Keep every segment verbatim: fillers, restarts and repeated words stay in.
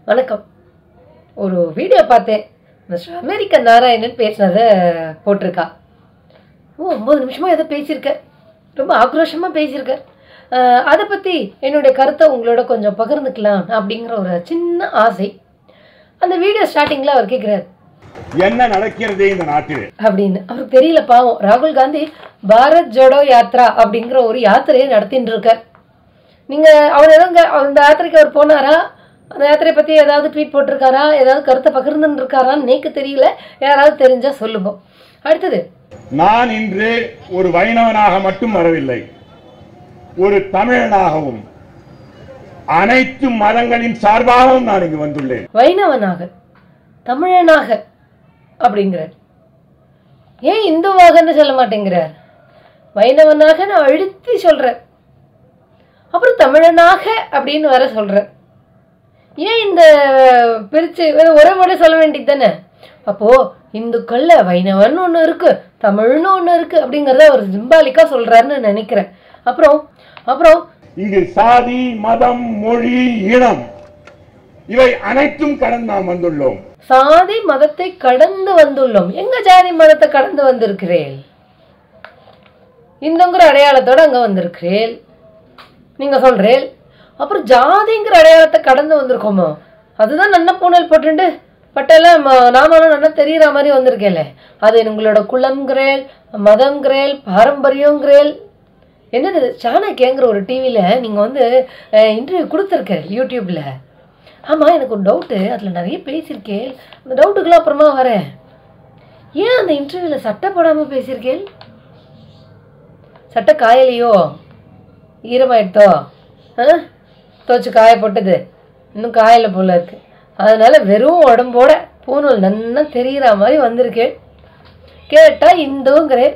வணக்கம். ஒரு வீடியோ பார்த்தேன். மிஸ்டர் அமெரிக்கா நாராயணன் பேசினதை போட்டிருக்கா. ஓ ஒம்பது நிமிஷமாக எதை பேசியிருக்க, ரொம்ப ஆக்ரோஷமாக பேசியிருக்க. அதை பற்றி என்னுடைய கருத்தை உங்களோட கொஞ்சம் பகிர்ந்துக்கலாம் அப்படிங்கிற ஒரு சின்ன ஆசை. அந்த வீடியோ ஸ்டார்டிங்கில் அவர் கேட்குறாரு, என்ன நடக்கிறது இந்த நாட்டில் அப்படின்னு. அவருக்கு தெரியல பாவம். ராகுல் காந்தி பாரத் ஜோடோ யாத்ரா அப்படிங்கிற ஒரு யாத்திரையை நடத்தின்னு இருக்கார். நீங்கள் அவர் எதாவது அந்த யாத்திரைக்கு அவர் போனாரா, அந்த யாத்திரையை பற்றி ஏதாவது ட்வீட் போட்டிருக்காரா, ஏதாவது கருத்தை பகிர்ந்துன்னு இருக்காரான்னு நேக்கு தெரியல. யாராவது தெரிஞ்சால் சொல்லுங்க. அடுத்தது, நான் இன்று ஒரு வைணவனாக மட்டும் வரவில்லை, ஒரு தமிழனாகவும் அனைத்து மதங்களின் சார்பாகவும் நான் இங்கு வந்துள்ளேன். வைணவனாக, தமிழனாக அப்படிங்கிறார். ஏன் இந்துவாகன்னு சொல்ல மாட்டேங்கிறார்? வைணவனாக நான் அழுத்தி சொல்றேன், அப்புறம் தமிழனாக அப்படின்னு வர சொல்றேன். ஏன் இந்த பிரிச்சு ஒரே முறை சொல்ல வேண்டியது தானே? அப்போ இந்துக்கள்ல வைணவன் ஒன்று இருக்கு, தமிழ்னு ஒன்று இருக்கு அப்படிங்கறத அவர் சிம்பாலிக்கா சொல்றாருன்னு நினைக்கிறேன். அப்புறம் அப்புறம் இங்கு சாதி, மதம், மொழி, இனம் இவை அனைத்தும் கடந்து நாம் வந்துள்ளோம். சாதி மதத்தை கடந்து வந்துள்ளோம். எங்க ஜாதி மதத்தை கடந்து வந்திருக்கிறேன்? இந்துங்கிற அடையாளத்தோட அங்க வந்திருக்கிறேன் நீங்க சொல்றேன். அப்புறம் ஜாதிங்கிற அடையாளத்தை கடந்து வந்திருக்கோமோ, அதுதான் நன்ன பூனல் போட்டுண்டு பட்டெல்லாம் நாமளும் நல்லா தெரியற மாதிரி வந்திருக்கேன்ல. அது உங்களோட குலம்ங்கிறேல், மதம்ங்கிறேல், பாரம்பரியங்கிறேல். என்னது சாணக்கியங்கிற ஒரு டிவியில நீங்க வந்து இன்டர்வியூ கொடுத்துருக்கேன் யூடியூப்ல. ஆமா, எனக்கு ஒரு டவுட்டு, அதுல நிறைய பேசியிருக்கேன். அந்த டவுட்டுக்கெல்லாம் அப்புறமா வரேன். ஏன் அந்த இன்டர்வியூல சட்டை போடாம பேசியிருக்கேன்? சட்டை காயலையோ, ஈரமாயிட்டோ, தோச்சு காய போட்டது இன்னும் காயல போல இருக்கு. அதனால வெறும் உடம்போட பூனல் நன்னா தெரிகிற மாதிரி வந்திருக்கேன். கேட்டா இந்துங்கிறேன்,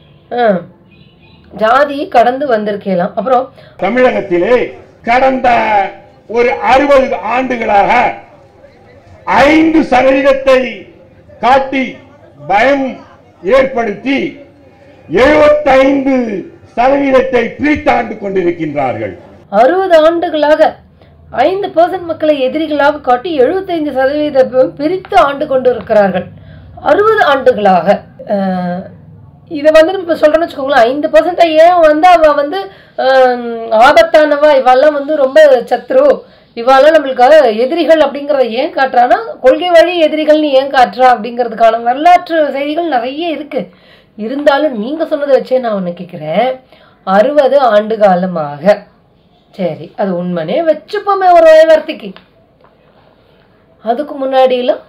ஜாதி கடந்து வந்திருக்கலாம். அப்புறம் தமிழகத்திலே கடந்த ஒரு அறுபது ஆண்டுகளாக ஐந்து சதவீதத்தை காட்டி பயம் ஏற்படுத்தி எழுபத்தைந்து சதவீதத்தை பிரித்தாண்டு கொண்டிருக்கின்றார்கள். அறுபது ஆண்டுகளாக ஐந்து பர்சன்ட் மக்களை எதிரிகளாக காட்டி எழுபத்தைந்து சதவீதம் பிரித்து ஆண்டு கொண்டு இருக்கிறார்கள். அறுபது ஆண்டுகளாக இதை வந்து நம்ம சொல்றோம்னு வச்சுக்கோங்களேன். ஐந்து பர்சன்ட் ஏன் வந்து அவ வந்து ஆபத்தானவா, இவாளெல்லாம் வந்து ரொம்ப சத்ரு, இவாளெல்லாம் நம்மளுக்காக எதிரிகள் அப்படிங்கிறத ஏன் காட்டுறான்னா, கொள்கை வழி எதிரிகள்னு ஏன் காட்டுறா அப்படிங்கிறதுக்கான வரலாற்று செய்திகள் நிறைய இருக்கு. இருந்தாலும் நீங்க சொன்னதை வச்சே நான் ஒன்று கேட்குறேன். அறுபது ஆண்டு காலமாக, சரி அது உண்மைனே வச்சுப்போமே ஒரு வார்த்தைக்கு, அதுக்கு முன்னாடியெல்லாம்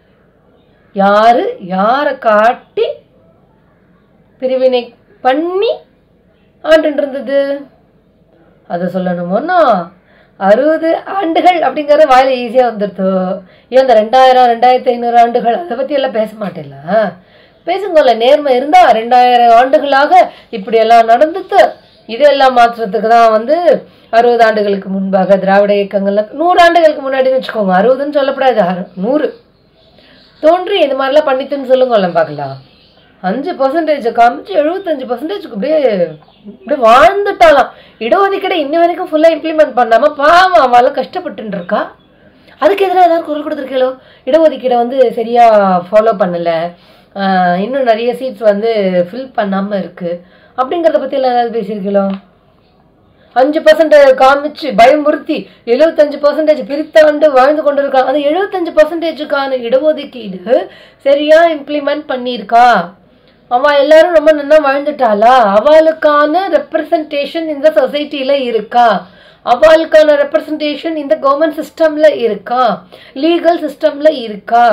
யாரு யாரை காட்டி பிரிவினை பண்ணி ஆண்டு இருந்தது? அதை சொல்லணுமோன்னா அறுபது ஆண்டுகள் அப்படிங்கிறது வாயில ஈஸியா வந்துடுதோ. ஏன் அந்த ரெண்டாயிரம் ரெண்டாயிரத்தி ஐநூறு ஆண்டுகள் அதை பத்தி எல்லாம் பேச மாட்டேல? பேசுங்கல்ல, நேர்மை இருந்தா ரெண்டாயிரம் ஆண்டுகளாக இப்படி எல்லாம் நடந்துட்டு இதெல்லாம் மாற்றத்துக்கு தான் வந்து அறுபது ஆண்டுகளுக்கு முன்பாக திராவிட இயக்கங்கள்ல நூறு ஆண்டுகளுக்கு முன்னாடின்னு வச்சுக்கோங்க, அறுபதுன்னு சொல்லப்படாது, நூறு தோன்றி இது மாதிரிலாம் பண்ணிட்டுன்னு சொல்லுங்கல்ல பார்க்கலாம். அஞ்சு பர்சன்டேஜ் காமிச்சு எழுபத்தஞ்சு பர்சன்டேஜுக்கு அப்படியே இப்படியே வாழ்ந்துட்டாலாம். இடஒதுக்கீடு இன்ன வரைக்கும் ஃபுல்லா இம்ப்ளிமெண்ட் பண்ணாம பாவம் அவளை கஷ்டப்பட்டு இருக்கா. அதுக்கு எதிராக ஏதாவது குரல் கொடுத்துருக்கீங்களோ? இடஒதுக்கீடை வந்து சரியா ஃபாலோ பண்ணல, இன்னும் நிறைய சீட்ஸ் வந்து ஃபில் பண்ணாம இருக்கு அப்படிங்கிறத பத்தி எல்லாம் ஏதாவது பேசியிருக்கீங்களோ? அஞ்சு பர்சன்ட் காமிச்சு பயமுறுத்தி எழுபத்தஞ்சு பர்சன்டேஜ் பிரித்தாண்டு வாழ்ந்து கொண்டு இருக்காங்க. அந்த எழுபத்தஞ்சு பர்சன்டேஜுக்கான இடஒதுக்கீடு சரியா இம்ப்ளிமெண்ட் பண்ணியிருக்கா? அவ எல்லாரும் ரொம்ப நல்லா வாழ்ந்துட்டாளா? அவளுக்கான ரெப்ரசன்டேஷன் இந்த சொசைட்டில இருக்கா? அவளுக்கான ரெப்ரசன்டேஷன் இந்த கவர்மெண்ட் சிஸ்டம்ல இருக்கா? லீகல் சிஸ்டம்ல இருக்கா?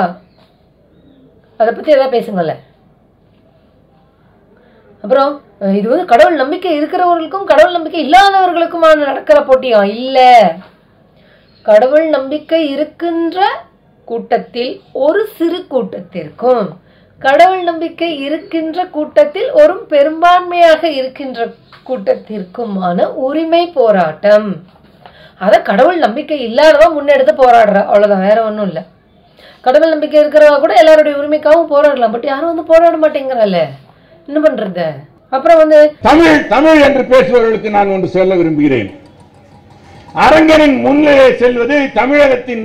அதை பத்தி ஏதாவது பேசுங்கல்ல. அப்புறம் இது வந்து கடவுள் நம்பிக்கை இருக்கிறவர்களுக்கும் கடவுள் நம்பிக்கை இல்லாதவர்களுக்குமான நடக்கிற போட்டியா? இல்ல, கடவுள் நம்பிக்கை இருக்கின்ற கூட்டத்தில் ஒரு சிறு கூட்டத்திற்கும் கடவுள் நம்பிக்கை இருக்கின்ற கூட்டத்தில் ஒரு பெரும்பான்மையாக இருக்கின்ற கூட்டத்திற்குமான உரிமை போராட்டம். அத கடவுள் நம்பிக்கை இல்லாதவ முன்னெடுத்து போராடுற, அவ்வளவுதான், வேற ஒன்றும் இல்லை. கடவுள் நம்பிக்கை இருக்கிறவங்க கூட எல்லாருடைய உரிமைக்காகவும் போராடலாம், பட் யாரும் வந்து போராட மாட்டேங்கிறால, என்ன பண்றது? அப்புறம் வந்து தமிழ் தமிழ் என்று பேசுபவர்களுக்கு நான் ஒன்று சொல்ல விரும்புகிறேன். அரங்கனின் முன்னிலையே செல்வது தமிழகத்தின்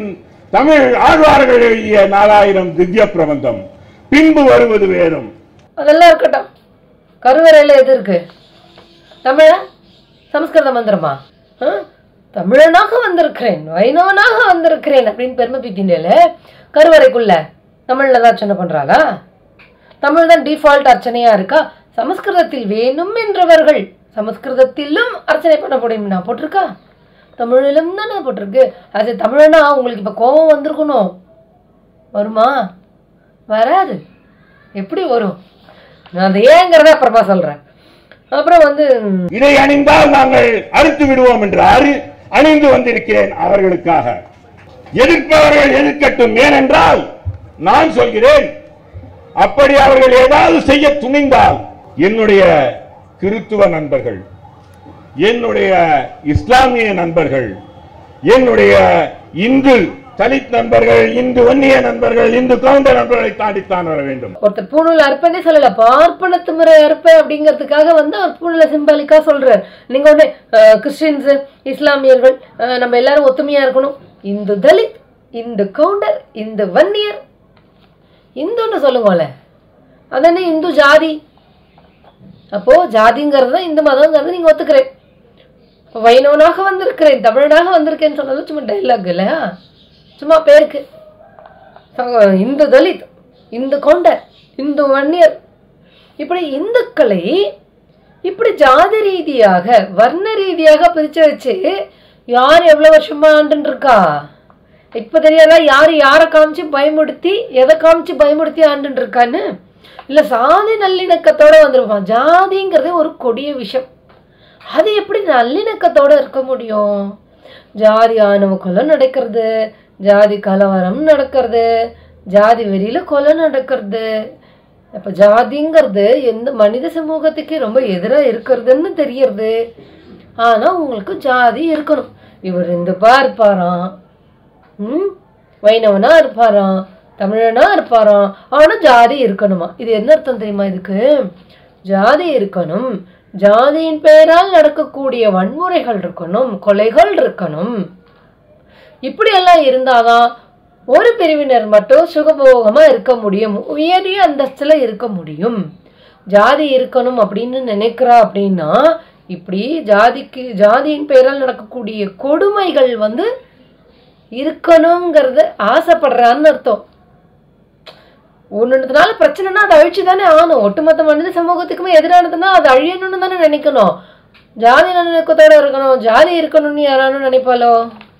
தமிழ் ஆழ்வார்கள் எழுதிய நாலாயிரம் திவ்ய பிரபந்தம், பின்பு வருவது வேறும். அதெல்லாம் இருக்கட்டும். கருவறையில எது இருக்கு? தமிழ சமஸ்கிருத மந்திரமா? தமிழனாக வந்திருக்கிறேன், வைணவனாக வந்திருக்கிறேன் அப்படின்னு பெருமை பீத்தினேல கருவறைக்குள்ள தமிழ்ல தான் அர்ச்சனை பண்றாளா? தமிழ் தான் டிஃபால்ட் அர்ச்சனையா இருக்கா? சமஸ்கிருதத்தில் வேணும் என்றவர்கள் சமஸ்கிருதத்திலும் அர்ச்சனை பண்ண முடியும் நான் போட்டிருக்கா? தமிழிலும் தானே போட்டிருக்கு. அது தமிழனா உங்களுக்கு இப்ப கோபம் வந்திருக்கணும். வருமா? வராது. எப்படி வரும்? நான் அதை ஏங்கிறத அப்புறமா சொல்றேன். அப்புறம் வந்து இதை அணிந்தால் நாங்கள் அறுத்து விடுவோம் என்று அரு அணிந்து வந்திருக்கிறேன் அவர்களுக்காக. எதிர்ப்பவர்கள் எதிர்க்கட்டும். ஏனென்றால் நான் சொல்கிறேன், அப்படி அவர்கள் ஏதாவது செய்ய துணிந்தால் என்னுடைய கிறித்துவ நண்பர்கள், என்னுடைய இஸ்லாமிய நண்பர்கள், என்னுடைய இந்து தலித் நண்பர்கள், இந்து வன்னிய நண்பர்கள், இந்து கவுண்டர் நண்பர்களை தாண்டித்தான் வர வேண்டும். ஒருத்தர் பூணூல் அர்ப்பணே சொல்லல, பார்ப்பன திமிரை அர்ப்ப அப்படிங்கிறதுக்காக வந்து அவர் பூணூல சிம்பாலிக்கா சொல்றாரு. நீங்க உடனே கிறிஸ்டின்ஸ், இஸ்லாமியர்கள் நம்ம எல்லாரும் ஒத்துமையா இருக்கணும். இந்து தலித், இந்து கவுண்டர், இந்து வன்னியர், இந்துன்னு சொல்லுங்கோல. அதனே இந்து ஜாதி. அப்போ ஜாதிங்கிறது இந்து மதம்ங்கிறது நீங்க ஒத்துக்கிறேன். வைணவனாக வந்திருக்கிறேன், தமிழனாக வந்திருக்கேன்னு சொன்னது சும்மா டைலாக் இல்லையா? சும்மா பேருக்கு. இந்து தலித், இந்து கவுண்டர், இந்து வன்னியர், இப்படி இந்துக்களை இப்படி ஜாதி ரீதியாக வர்ண ரீதியாக பிரிச்சு வச்சு யார் எவ்வளவு வருஷமா ஆண்டுன்னு இருக்கா? இப்ப தெரியாதா யாரு யாரை காமிச்சு பயமுடுத்தி எதை காமிச்சு பயமுடுத்தி ஆண்டுன்னு இருக்கான்னு? இல்ல சாதி நல்லிணக்கத்தோட வந்துருப்பான். ஜாதிங்கிறது ஒரு கொடிய விஷயம். அது எப்படி நல்லிணக்கத்தோட இருக்க முடியும்? ஜாதி ஆணவ கொலை நடக்கிறது, ஜாதி கலவரம் நடக்கிறது, ஜாதி வெறியில கொலை நடக்கிறது. அப்ப ஜாதிங்கிறது எந்த மனித சமூகத்துக்கு ரொம்ப எதிராக இருக்கிறதுன்னு தெரியறது. ஆனா உங்களுக்கு ஜாதி இருக்கணும். இவர் இந்த பா இருப்பாராம், ம் வைணவனா இருப்பாராம், தமிழனா இருப்பாராம், ஆனா ஜாதி இருக்கணுமா? இது என்ன அர்த்தம் தெரியுமா? இதுக்கு ஜாதி இருக்கணும், ஜாதியின் பெயரால் நடக்கக்கூடிய வன்முறைகள் இருக்கணும், கொலைகள் இருக்கணும். இப்படி எல்லாம் இருந்தாதான் ஒரு பிரிவினர் மட்டும் சுகபோகமா இருக்க முடியும், உயரிய அந்தஸ்துல இருக்க முடியும். ஜாதி இருக்கணும் அப்படின்னு நினைக்கிறா அப்படின்னா இப்படி ஜாதிக்கு ஜாதியின் பெயரால் நடக்கக்கூடிய கொடுமைகள் வந்து இருக்கணுங்கிறத ஆசைப்படுறான்னு அர்த்தம். ஒன்னுனால பிரச்சனைனா அதை அழிச்சுதானே ஆகணும். ஒட்டுமொத்த மனித சமூகத்துக்குமே எதிரானதுன்னா அது அழியணும்னு தானே நினைக்கணும். ஜாதி நல்லிணக்கத்தோட இருக்கணும், ஜாதி இருக்கணும்னு யாராலும் நினைப்பாலோ?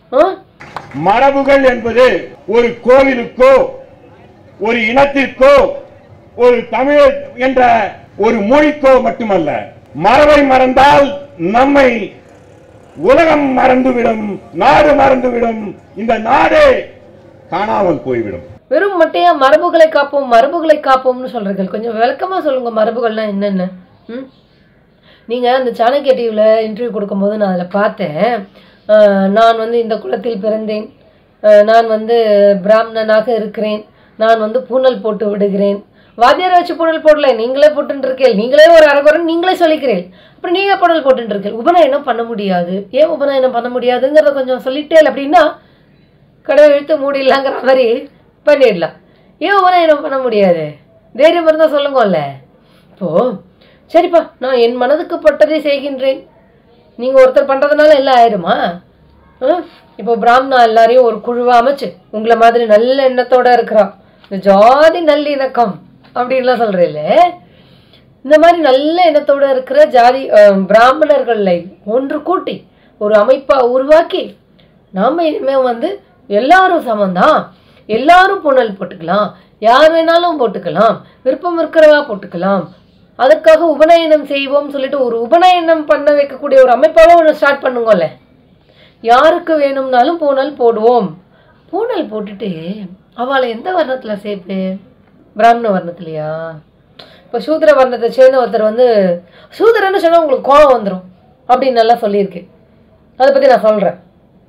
மரபுகள் என்பது ஒரு கோவிலுக்கோ ஒரு இனத்திற்கோ ஒரு தமிழ் என்ற ஒரு மொழிக்கோ மட்டுமல்ல. மரபை மறந்தால் நம்மை உலகம் மறந்துவிடும், நாடு மறந்துவிடும், இந்த நாடே காணாமல் போய்விடும். வெறும் மட்டையா மரபுகளை காப்போம் மரபுகளை காப்போம்னு சொல்றீர்கள். கொஞ்சம் விளக்கமா சொல்லுங்க, மரபுகள்னா என்னென்ன? ம் நீங்க அந்த சாணக்கிய டிவில இன்டர்வியூ கொடுக்கும்போது நான் அதில் பார்த்தேன். நான் வந்து இந்த குலத்தில் பிறந்தேன், நான் வந்து பிராமணனாக இருக்கிறேன், நான் வந்து பூனல் போட்டு விடுகிறேன். வாத்தியாரை வச்சு பூனல் போடல, நீங்களே போட்டு இருக்கேன், நீங்களே ஒரு அரைக்குறம் நீங்களே சொல்லிக்கிறேன். அப்புறம் நீங்க பூனல் போட்டு இருக்கேன். உபநயனம் பண்ண முடியாது. ஏன் உபநயனம் பண்ண முடியாதுங்கிறத கொஞ்சம் சொல்லிட்டே அப்படின்னா கடவுள் இழுத்து மூடிடலாங்கிற மாதிரி பண்ணிடலாம். ஏன் உபநயனம் பண்ண முடியாது? தைரியம் இருந்தால் சொல்லுங்கல்ல. இப்போ சரிப்பா, நான் என் மனதுக்கு பட்டதை செய்கின்றேன், நீங்க ஒருத்தர் பண்றதுனால எல்லாம் ஆயிடுமா? இப்போ பிராமணா எல்லாரையும் ஒரு குழுவா அமைச்சு உங்களை மாதிரி நல்ல எண்ணத்தோட இருக்கிறான், இந்த ஜாதி நல்லிணக்கம் அப்படின்லாம் சொல்றேன்ல, இந்த மாதிரி நல்ல எண்ணத்தோட இருக்கிற ஜாதி பிராமணர்களை ஒன்று கூட்டி ஒரு அமைப்பா உருவாக்கி நாம இனிமே வந்து எல்லாரும் சமந்தான், எல்லாரும் புனல் போட்டுக்கலாம், யார் வேணாலும் போட்டுக்கலாம், விருப்பம் இருக்கிறவா போட்டுக்கலாம், அதுக்காக உபநயனம் செய்வோம் சொல்லிட்டு ஒரு உபநயனம் பண்ண வைக்கக்கூடிய ஒரு அமைப்பாக ஒன்று ஸ்டார்ட் பண்ணுங்கல்ல. யாருக்கு வேணும்னாலும் பூனல் போடுவோம். பூனல் போட்டுட்டு அவளை எந்த வர்ணத்துல சேர்ப்பு? பிராமண வர்ணத்துலையா? இப்போ சூத்திர வர்ணத்தை சேர்ந்த ஒருத்தர் வந்து சூத்திரன்னு சொன்னா உங்களுக்கு கோபம் வந்துடும் அப்படின்னு நல்லா சொல்லியிருக்கு. அதை பத்தி நான் சொல்றேன்.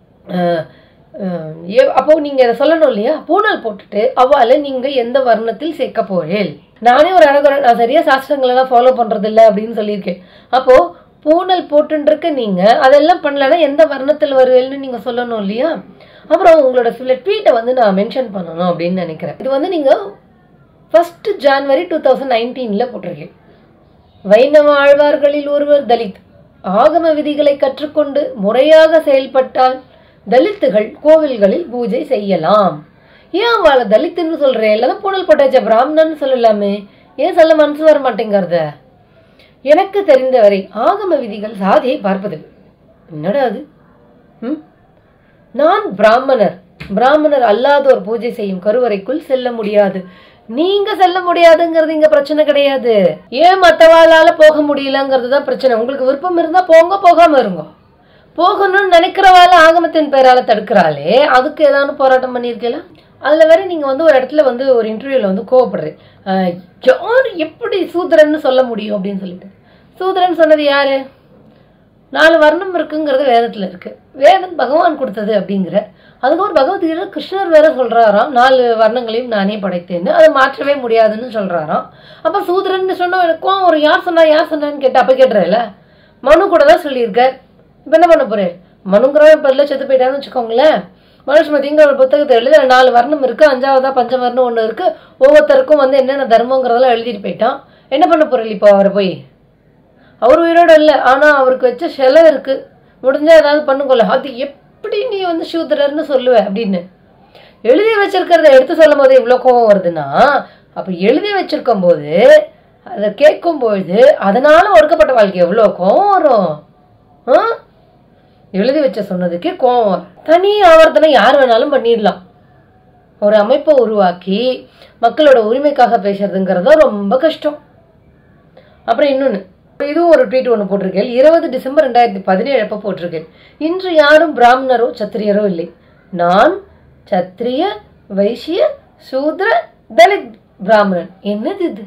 அப்போ நீங்க அதை சொல்லணும் இல்லையா? பூனல் போட்டுட்டு அவளை நீங்க எந்த வர்ணத்தில் சேர்க்க போறேன். நானே ஒரு அழகு நான் சரியா சாஸ்திரங்கள் எல்லாம் ஃபாலோ பண்றது இல்லை அப்படின்னு சொல்லியிருக்கேன். அப்போ பூனல் போட்டுருக்க நீங்க அதெல்லாம் பண்ணலன்னா எந்த வர்ணத்தில் வருவேன்னு நீங்க சொல்லணும் இல்லையா? அப்புறம் உங்களோட சில ட்வீட்டை வந்து நான் மென்ஷன் பண்ணணும் அப்படின்னு நினைக்கிறேன். இது வந்து நீங்க ஃபர்ஸ்ட் ஜான்வரி டூ தௌசண்ட் நைன்டீன்ல போட்டிருக்கேன். வைணவ ஆழ்வார்களில் ஒருவர் தலித். ஆகம விதிகளை கற்றுக்கொண்டு முறையாக செயல்பட்டால் தலித்துகள் கோவில்களில் பூஜை செய்யலாம். ஏன் அவளை தலித்துன்னு சொல்றேன்? இல்லதான் பூனல் போட்டாச்ச பிராமணன்னு சொல்லலாமே, ஏன் சொல்ல மனசு வர மாட்டேங்கிறத? எனக்கு தெரிந்தவரை ஆகம விதிகள் சாதியை பார்ப்பதில்லை. என்னடா அது? ம் நான் பிராமணர், பிராமணர் அல்லாதோர் பூஜை செய்யும் கருவறைக்குள் செல்ல முடியாது. நீங்க செல்ல முடியாதுங்கிறது இங்க பிரச்சனை கிடையாது. ஏன் மற்றவாளால போக முடியலங்கிறது தான் பிரச்சனை. உங்களுக்கு விருப்பம் இருந்தா போங்க, போகாம இருங்க. போகணும்னு நினைக்கிறவாள் ஆகமத்தின் பேரால தடுக்கிறாளே, அதுக்கு ஏதாவது போராட்டம் பண்ணியிருக்கலாம். அதுல வேற நீங்க வந்து ஒரு இடத்துல வந்து ஒரு இன்டர்வியூல வந்து கோவப்படுறேன், யார் எப்படி சூத்திரன்னு சொல்ல முடியும் அப்படின்னு சொல்லிட்டு. சூத்திரன் சொன்னது யாரு? நாலு வர்ணம் இருக்குங்கிறது வேதத்துல இருக்கு. வேதம் பகவான் கொடுத்தது அப்படிங்கிற. அதுக்கப்புறம் பகவத்கீதை கிருஷ்ணர் வேற சொல்றாராம், நாலு வர்ணங்களையும் நானே படைத்தேன்னு, அதை மாற்றவே முடியாதுன்னு சொல்றாராம். அப்ப சூத்திரன்னு சொன்னா எனக்கும் ஒரு யார் சொன்னா யார் சொன்னான்னு கேட்ட அப்ப கேட்டுறல மனு கூட தான் சொல்லியிருக்கார். இப்ப என்ன பண்ண போறேன்? மனுங்கிறவன் இப்ப எல்லாம் செத்து போயிட்டான்னு வச்சுக்கோங்களேன். மனுஷ்மதிங்கிற ஒரு புத்தகத்தை எழுதி நாலு வர்ணம் இருக்கு, அஞ்சாவதா பஞ்சவர்ணம் ஒண்ணு இருக்கு, ஒவ்வொருத்தருக்கும் வந்து என்னென்ன தர்மங்கிறதெல்லாம் எழுதிட்டு போயிட்டான். என்ன பண்ண போறேன் இப்போ அவரை போய்? அவர் உயிரோட இல்லை, ஆனா அவருக்கு வச்ச சிலை இருக்கு, முடிஞ்சா ஏதாவது பண்ணுங்கொள்ள. அது எப்படி நீ வந்து சூத்திரர்னு சொல்லுவ அப்படின்னு எழுதி வச்சிருக்கிறத எடுத்து சொல்லும் போது இவ்வளோ கோபம் வருதுன்னா, அப்ப எழுதி வச்சிருக்கும் போது அதை கேட்கும் பொழுது அதனால ஒடுக்கப்பட்ட வாழ்க்கை எவ்வளோ கோபம் வரும்? எழுதி வச்ச சொன்னதுக்கே கோபம் வரும். தனி ஆவர்த்தனை யார் வேணாலும் பண்ணிடலாம். ஒரு அமைப்பை உருவாக்கி மக்களோட உரிமைக்காக பேசுறதுங்கிறதா ரொம்ப கஷ்டம். அப்புறம் இன்னொன்னு, இதுவும் ஒரு ட்வீட் ஒன்று போட்டிருக்கேன். இருபது டிசம்பர் ரெண்டாயிரத்தி பதினேழு அப்ப போட்டிருக்கேன். இன்று யாரும் பிராமணரோ சத்திரியரோ இல்லை. நான் சத்திரிய, வைசிய, சூத்ர, தலித், பிராமணன். என்னது இது?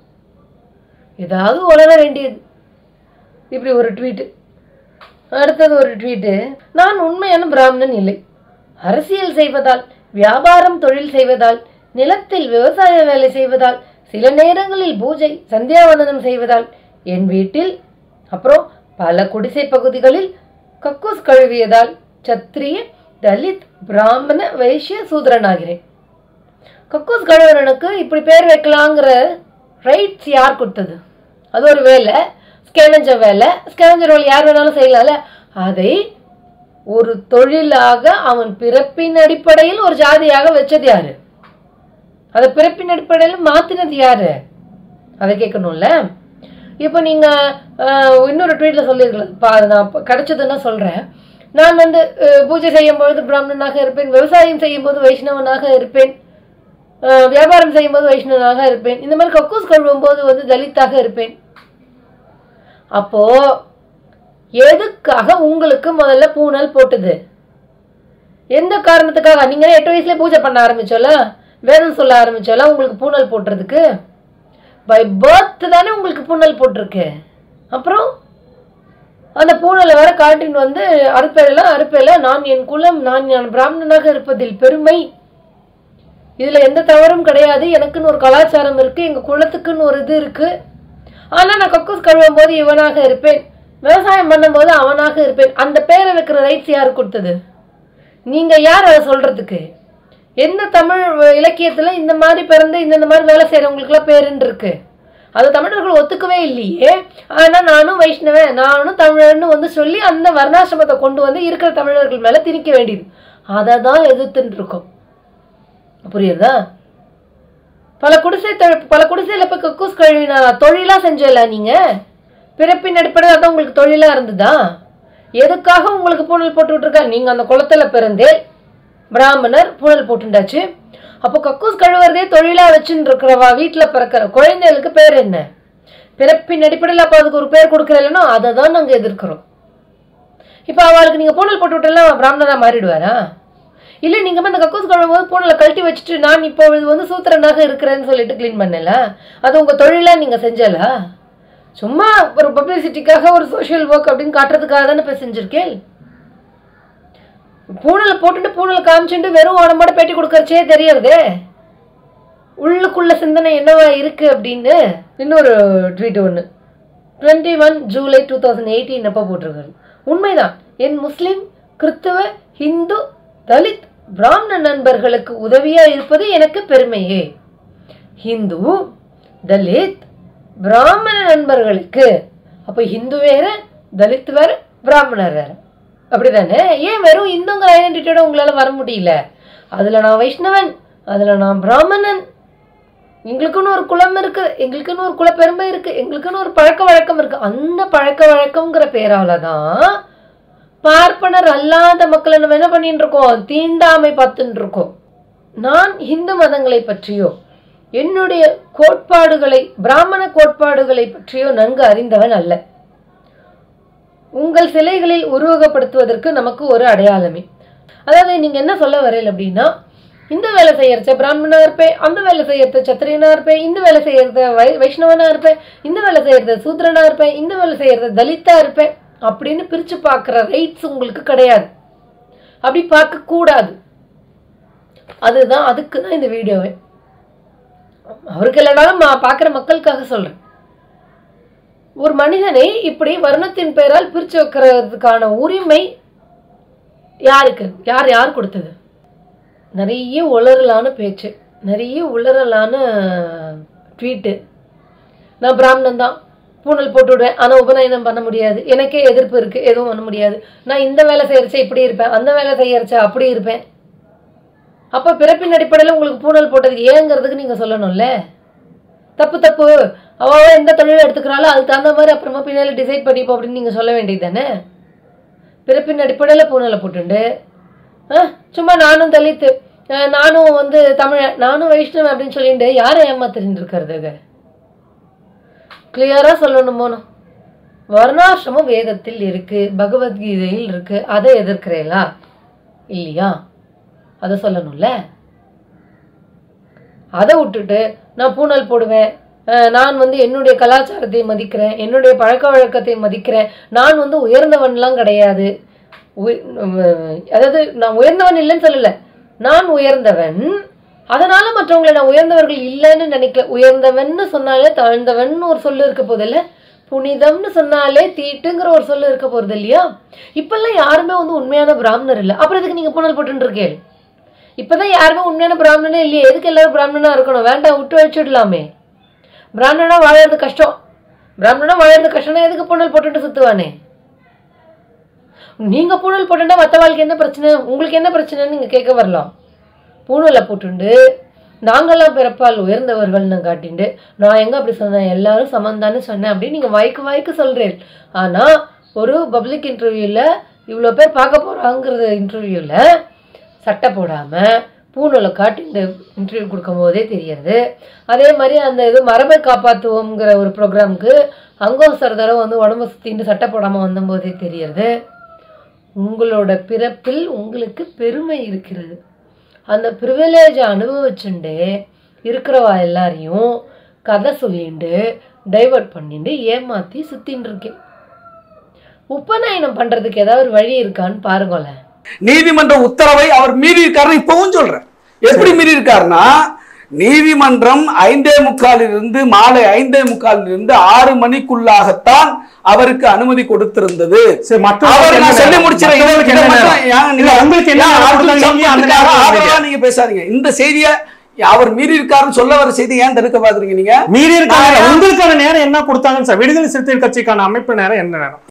ஏதாவது உலக வேண்டியது. இப்படி ஒரு ட்வீட். அடுத்தது ஒரு ட்வீட்டு, நான் உண்மையான பிராமணன் இல்லை. அரசியல் செய்வதால், வியாபாரம் தொழில் செய்வதால், நிலத்தில் விவசாய வேலை செய்வதால், சில நேரங்களில் பூஜை சந்தியாவந்தனம் செய்வதால், என் வீட்டில் அப்புறம் பல குடிசை பகுதிகளில் கக்கூஸ் கழுவியதால் சத்திரிய, தலித், பிராமண, வைசிய, சூத்ரன் ஆகிறேன். கக்கூஸ் கழுவரனுக்கு இப்படி பேர் வைக்கலாங்கிற ரைட்ஸ் யார் கொடுத்தது? அது ஒரு வேலை, ஸ்கேவெஞ்சர் வேலை. ஸ்கேவெஞ்சர் வேலை யார் வேணாலும் செய்யலாம்ல. அதை ஒரு தொழிலாக அவன் பிறப்பின் அடிப்படையில் ஒரு ஜாதியாக வச்சது யாரு? அதை பிறப்பின் அடிப்படையில் மாத்தினது யாரு? அதை கேட்கணும்ல. இப்போ நீங்க இன்னொரு ட்வீட்ல சொல்லிருக்கலாம், நான் கிடைச்சதுன்னா சொல்றேன். நான் வந்து பூஜை செய்யும் பொழுது பிராமணனாக இருப்பேன், விவசாயம் செய்யும் போது வைஷ்ணவனாக இருப்பேன், வியாபாரம் செய்யும் போது வைஷ்ணவனாக இருப்பேன், இந்த மாதிரி கக்கூஸ் கழுவும் போது வந்து தலித்தாக இருப்பேன். அப்போ எதுக்காக உங்களுக்கு முதல்ல பூனல் போட்டுது? எந்த காரணத்துக்காக? நீங்க எட்டு வயசுல பூஜை பண்ண ஆரம்பிச்சோல, வேதம் சொல்ல ஆரம்பிச்சோல, உங்களுக்கு பூனல் போட்டுறதுக்கு பை பர்த் தானே உங்களுக்கு பூனல் போட்டிருக்கு. அப்புறம் அந்த பூனலை வேற காட்டின்னு வந்து அறுப்பேல அறுப்பேல நான் என் குலம், நான் என் பிராமணனாக இருப்பதில் பெருமை, இதுல எந்த தவறும் கிடையாது, எனக்குன்னு ஒரு கலாச்சாரம் இருக்கு, எங்க குலத்துக்குன்னு ஒரு இது இருக்கு, ஆனா நான் கக்கூஸ் கழுவும் போது இவனாக இருப்பேன், விவசாயம் பண்ணும் போது அவனாக இருப்பேன். அந்த பேரை வைக்கிற ரைட்ஸ் யாரு கொடுத்தது? நீங்க யார் அதை சொல்றதுக்கு? எந்த தமிழ் இலக்கியத்துல இந்த மாதிரி பிறந்து இந்த மாதிரி வேலை செய்யறவங்களுக்கு எல்லாம் பேருன்னு இருக்கு? அது தமிழர்கள் ஒத்துக்கவே இல்லையே. ஆனா நானும் வைஷ்ணவன், நானும் தமிழன்னு வந்து சொல்லி அந்த வர்ணாசிரமத்தை கொண்டு வந்து இருக்கிற தமிழர்கள் மேல திணிக்க வேண்டியது. அதை தான் எதிர்த்துட்டு இருக்கோம். புரியுதா? பல குடிசை பல குடிசையில போய் கக்கூஸ் கழுவினா தொழிலா செஞ்சல. நீங்க பிறப்பின் அடிப்படையில் தான் உங்களுக்கு தொழிலா இருந்ததா? எதுக்காக உங்களுக்கு பூனல் போட்டு விட்டுருக்கா? நீங்க அந்த குளத்துல பிறந்தே பிராமணர், பூனல் போட்டுண்டாச்சு. அப்போ கக்கூஸ் கழுவுறதே தொழிலா வச்சுன்னு இருக்கிறவா வீட்டுல பிறக்கிற குழந்தைகளுக்கு பேர் என்ன? பிறப்பின் அடிப்படையில் அப்ப அதுக்கு ஒரு பேர் கொடுக்கறதுன்னா அதை தான் நாங்க எதிர்க்கிறோம். இப்ப அவளுக்கு நீங்க பூனல் போட்டு விட்டெல்லாம் பிராமணரா மாறிடுவாரா? இல்ல நீங்க இந்த கக்கூஸ் கழுவும் போது பூனலை கழட்டி வச்சுட்டு நான் இப்போ வந்து சூத்திரனாக இருக்கிறேன்னு சொல்லிட்டு கிளீன் பண்ணல, அது உங்க தொழிலா நீங்க செஞ்சல? சும்மா ஒரு பப்ளிசிட்டிக்காக ஒரு சோசியல் ஒர்க் அப்படின்னு காட்டுறதுக்காக தானே இப்ப செஞ்சிருக்கேன். பூனலை போட்டுட்டு பூனலை காமிச்சுட்டு வெறும் உடம்போட பேட்டி கொடுக்கறச்சே தெரியறதே உள்ளுக்குள்ள சிந்தனை என்னவா இருக்கு அப்படின்னு. இன்னொரு ட்வீட் ஒண்ணு, twenty one July two thousand eighteen அப்போ போட்டிருக்காரு. உண்மைதான், என் முஸ்லிம், கிறிஸ்துவ, ஹிந்து, தலித், பிராமண நண்பர்களுக்கு உதவியா இருப்பது எனக்கு பெருமையே. ஹிந்து, தலித், பிராமண நண்பர்களுக்கு, அப்ப ஹிந்து வேற, தலித் வேற, பிராமணர் வேற, அப்படிதானே? ஏன் வெறும் இந்துங்கிற ஐடென்டிட்டியோட உங்களால வர முடியல? அதுல நான் வைஷ்ணவன், அதுல நான் பிராமணன், எங்களுக்குன்னு ஒரு குலம் இருக்கு, எங்களுக்குன்னு ஒரு குல பெருமை இருக்கு, எங்களுக்குன்னு ஒரு பழக்க வழக்கம் இருக்கு. அந்த பழக்க வழக்கம்ங்கிற பேராலதான் பார்ப்பனர் அல்லாத மக்களை நம்ம என்ன பண்ணிட்டு இருக்கோம்? தீண்டாமை பார்த்துட்டு இருக்கோம். நான் இந்து மதங்களை பற்றியோ என்னுடைய கோட்பாடுகளை, பிராமண கோட்பாடுகளை பற்றியோ நன்கு அறிந்தவன் அல்ல. உங்கள் சிலைகளில் உருவகப்படுத்துவதற்கு நமக்கு ஒரு அடையாளமே. அதாவது நீங்க என்ன சொல்ல வரல அப்படின்னா, இந்த வேலை செய்யறச்ச பிராமணனா இருப்பேன், அந்த வேலை செய்யறத சத்திரியனா இருப்பேன், இந்த வேலை செய்யறத வை வைஷ்ணவனா இருப்பேன், இந்த வேலை செய்யறத சூத்ரனா இருப்பேன், இந்த வேலை செய்யறத தலித்தா இருப்பேன் அப்படின்னு பிரிச்சு பார்க்குற ரைட்ஸ் உங்களுக்கு கிடையாது. அப்படி பார்க்க கூடாது. அதுதான், அதுக்கு தான் இந்த வீடியோவே. அவருக்கு இல்லைனாலும் நான் பார்க்குற மக்களுக்காக சொல்றேன். ஒரு மனிதனை இப்படி வர்ணத்தின் பெயரால் பிரிச்சு வைக்கிறதுக்கான உரிமை யாருக்கு? யார் யார் கொடுத்தது? நிறைய உளறலான பேச்சு, நிறைய உளறலான ட்வீட்டு. நான் பிராமணன் தான், பூனல் போட்டு விடுவேன், ஆனால் உபநயனம் பண்ண முடியாது, எனக்கே எதிர்ப்பு இருக்கு, எதுவும் பண்ண முடியாது, நான் இந்த வேலை செய்யறச்ச இப்படி இருப்பேன், அந்த வேலை செய்யறச்ச அப்படி இருப்பேன். அப்ப பிறப்பின் அடிப்படையில் உங்களுக்கு பூனல் போட்டது ஏங்கிறதுக்கு நீங்க சொல்லணும்ல. தப்பு தப்பு, அவ எந்த தொழிலை எடுத்துக்கிறாளோ அதுக்கு தகுந்த மாதிரி அப்புறமா பின்னால டிசைட் பண்ணிப்போம் அப்படின்னு நீங்க சொல்ல வேண்டியது தானே. பிறப்பின் அடிப்படையில் பூனலை போட்டுண்டு சும்மா நானும் தலித்து, நானும் வந்து தமிழ், நானும் வைஷ்ணவன் அப்படின்னு சொல்லிட்டு யாரை ஏமாத்திட்டு இருக்கிறது? கிளியரா சொல்லணுமோனோ, வர்ணாசிரமம் வேதத்தில் இருக்கு, பகவத்கீதையில் இருக்கு, அதை எதிர்க்கிறீங்களா இல்லையா? அதை சொல்லணும்ல. அதை விட்டுட்டு நான் பூனல் போடுவேன், நான் வந்து என்னுடைய கலாச்சாரத்தை மதிக்கிறேன், என்னுடைய பழக்க வழக்கத்தை மதிக்கிறேன், நான் வந்து உயர்ந்தவன்லாம் கிடையாது, அதாவது நான் உயர்ந்தவன் இல்லைன்னு சொல்லல, நான் உயர்ந்தவன், அதனால மற்றவங்களை நான் உயர்ந்தவர்கள் இல்லைன்னு நினைக்கல. உயர்ந்தவன்னு சொன்னாலே தாழ்ந்தவன் ஒரு சொல்லு இருக்க போது இல்ல, புனிதம்னு சொன்னாலே தீட்டுங்கிற ஒரு சொல்லு இருக்க போறது இல்லையா? இப்பெல்லாம் யாருமே வந்து உண்மையான பிராமணர் இல்லை. அப்புறம் எதுக்கு நீங்க பூனல் போட்டு இருக்கேன்? இப்பதான் யாருமே உண்மையான பிராமணனே இல்லையே, எதுக்கு எல்லாரும் பிராமணனா இருக்கணும்? வேண்டாம், விட்டு வச்சுடலாமே. பிராமணனா வாழறது கஷ்டம், பிராமணனா வாழறது கஷ்டம்னா எதுக்கு பூனல் போட்டுட்டு சுத்துவானே? நீங்க பூனல் போட்டுட்டா மற்ற வாழ்க்கை என்ன பிரச்சனை, உங்களுக்கு என்ன பிரச்சனைன்னு நீங்க கேட்க வரலாம். பூனலை போட்டுண்டு நாங்கெல்லாம் பிறப்பால் உயர்ந்தவர்கள்னு காட்டிண்டு நான் எங்க அப்படி சொன்னேன், எல்லாரும் சமந்தான்னு சொன்னேன் அப்படின்னு நீங்க வாய்க்கு வாய்க்கு சொல்றேன். ஆனா ஒரு பப்ளிக் இன்டர்வியூல இவ்வளவு பேர் பார்க்க போறாங்கிறது இன்டர்வியூல சட்டை போடாம பூனலை காட்டிண்டு இன்டர்வியூ கொடுக்கும் போதே தெரியறது. அதே மாதிரி அந்த இது மரபை காப்பாற்றுவோம்ங்கிற ஒரு ப்ரோக்ராமுக்கு அங்கம் சரதரை வந்து உடம்பு சுத்திட்டு சட்டை போடாம வந்த போதே தெரியறது. உங்களோட பிறப்பில் உங்களுக்கு பெருமை இருக்கிறது. அந்த ப்ரிவிலேஜை அனுபவிச்சுண்டு இருக்கிறவா எல்லாரையும் கதை சொல்லிண்டு டைவர்ட் பண்ணிட்டு ஏமாத்தி சுத்தின்னு இருக்கேன். உபநயனம் பண்றதுக்கு ஏதாவது ஒரு வழி இருக்கான்னு பாருங்களேன். நீதிமன்ற உத்தரவை அவர் மீறி இருக்காருன்னு இப்பவும் சொல்றேன். எப்படி மீறி இருக்காருன்னா, நீதிமன்றம் ஐந்தே முக்காலில் இருந்து மாலை ஐந்தே முக்காலில் இருந்து ஆறு மணிக்குள்ளாகத்தான் அவருக்கு அனுமதி கொடுத்திருந்தது. சொல்லி முடிச்சிருக்கீங்க, நீங்க பேசாதீங்க. இந்த செய்தியை அவர் மீறி இருக்காருன்னு சொல்ல வர செய்தி ஏன் தடுக்க பாக்குறீங்க? நீங்க மீறி இருக்காங்க. உங்களுக்கான நேரம் என்ன கொடுத்தாங்கன்னு சார், விடுதலை சிறுத்தைகள் கட்சிக்கான அமைப்பு நேரம் என்ன நேரம்?